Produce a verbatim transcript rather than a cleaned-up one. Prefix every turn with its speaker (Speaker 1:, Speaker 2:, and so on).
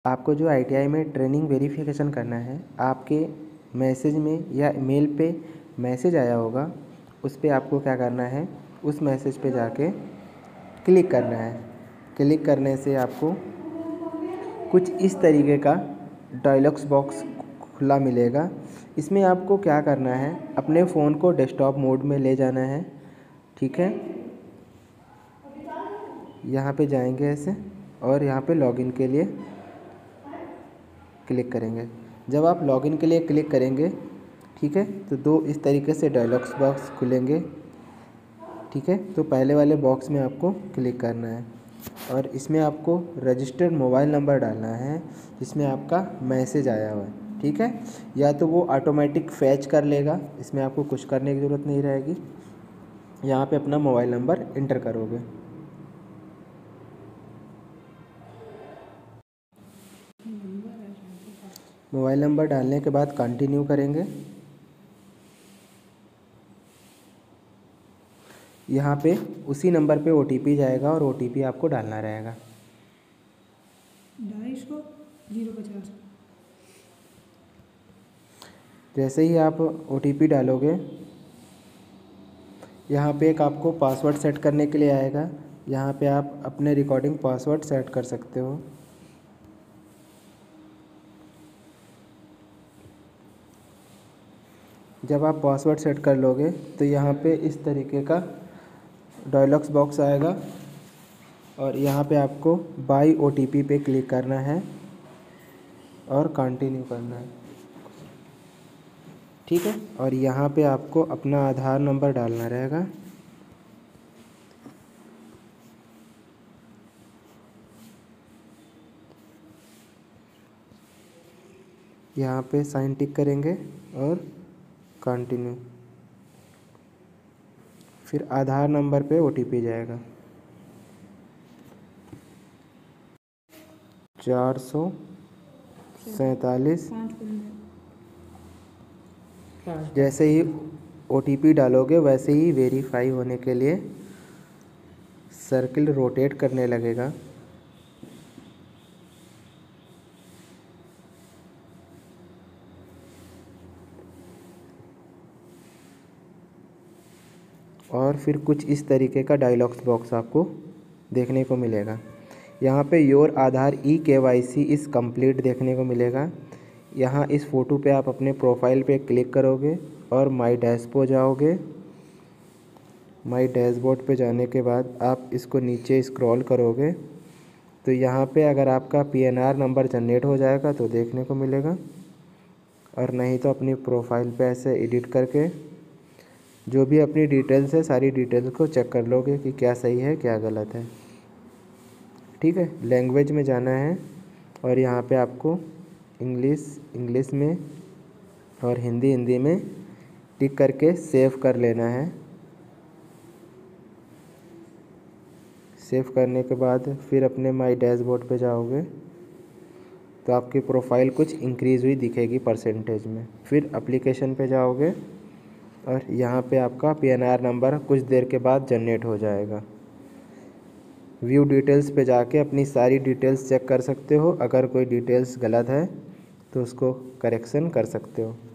Speaker 1: आपको जो I T I में ट्रेनिंग वेरिफिकेशन करना है, आपके मैसेज में या मेल पे मैसेज आया होगा, उस पर आपको क्या करना है, उस मैसेज पे जाके क्लिक करना है। क्लिक करने से आपको कुछ इस तरीके का डायलॉग्स बॉक्स खुला मिलेगा। इसमें आपको क्या करना है, अपने फ़ोन को डेस्कटॉप मोड में ले जाना है। ठीक है, यहाँ पे जाएंगे ऐसे और यहाँ पे लॉगिन के लिए क्लिक करेंगे। जब आप लॉगिन के लिए क्लिक करेंगे, ठीक है, तो दो इस तरीके से डायलॉग्स बॉक्स खुलेंगे। ठीक है, तो पहले वाले बॉक्स में आपको क्लिक करना है और इसमें आपको रजिस्टर्ड मोबाइल नंबर डालना है जिसमें आपका मैसेज आया हुआ है। ठीक है, या तो वो ऑटोमेटिक फैच कर लेगा, इसमें आपको कुछ करने की ज़रूरत नहीं रहेगी। यहाँ पे अपना मोबाइल नंबर इंटर करोगे। मोबाइल नंबर डालने के बाद कंटिन्यू करेंगे। यहाँ पे उसी नंबर पे ओ टी पी जाएगा और ओ टी पी आपको डालना रहेगा।
Speaker 2: ढाई सौ जीरो पचास।
Speaker 1: जैसे ही आप ओ टी पी डालोगे, यहाँ पे एक आपको पासवर्ड सेट करने के लिए आएगा। यहाँ पे आप अपने रिकॉर्डिंग पासवर्ड सेट कर सकते हो। जब आप पासवर्ड सेट कर लोगे तो यहाँ पे इस तरीके का डायलॉग्स बॉक्स आएगा और यहाँ पे आपको बाई ओ टी पी पे क्लिक करना है और कंटिन्यू करना है। ठीक है, और यहाँ पे आपको अपना आधार नंबर डालना रहेगा। यहाँ पे साइन टिक करेंगे और कंटिन्यू। फिर आधार नंबर पे ओ टी पी जाएगा चार सौ सैंतालीस। जैसे ही ओ टी पी डालोगे वैसे ही वेरीफाई होने के लिए सर्किल रोटेट करने लगेगा। और फिर कुछ इस तरीके का डायलॉग्स बॉक्स आपको देखने को मिलेगा। यहाँ पे योर आधार ई के वाई सी इज़ कम्प्लीट देखने को मिलेगा। यहाँ इस फ़ोटो पे आप अपने प्रोफाइल पे क्लिक करोगे और माई डैशबोर्ड जाओगे। माई डैशबोर्ड पे जाने के बाद आप इसको नीचे स्क्रॉल करोगे तो यहाँ पे अगर आपका P N R number generate हो जाएगा तो देखने को मिलेगा, और नहीं तो अपनी प्रोफाइल पे ऐसे एडिट करके जो भी अपनी डिटेल्स है सारी डिटेल्स को चेक कर लोगे कि क्या सही है क्या गलत है। ठीक है, लैंग्वेज में जाना है और यहाँ पे आपको इंग्लिश इंग्लिश में और हिंदी हिंदी में टिक करके सेव कर लेना है। सेव करने के बाद फिर अपने माई डैशबोर्ड पे जाओगे तो आपकी प्रोफाइल कुछ इंक्रीज़ हुई दिखेगी परसेंटेज में। फिर एप्लीकेशन पे जाओगे और यहाँ पे आपका पी एन आर नंबर कुछ देर के बाद जनरेट हो जाएगा। व्यू डिटेल्स पे जाके अपनी सारी डिटेल्स चेक कर सकते हो। अगर कोई डिटेल्स गलत है तो उसको करेक्शन कर सकते हो।